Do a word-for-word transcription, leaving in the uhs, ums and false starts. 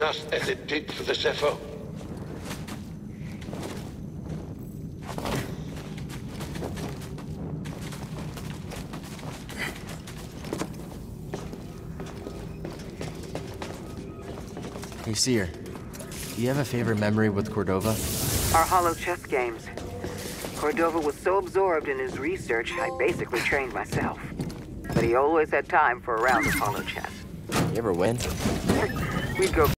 us as it did for the Zeffo. Hey, Seer. Do you have a favorite memory with Cordova? Our holo chess games. Cordova was so absorbed in his research, I basically trained myself. But he always had time for a round of holo chess. You ever win? We'd go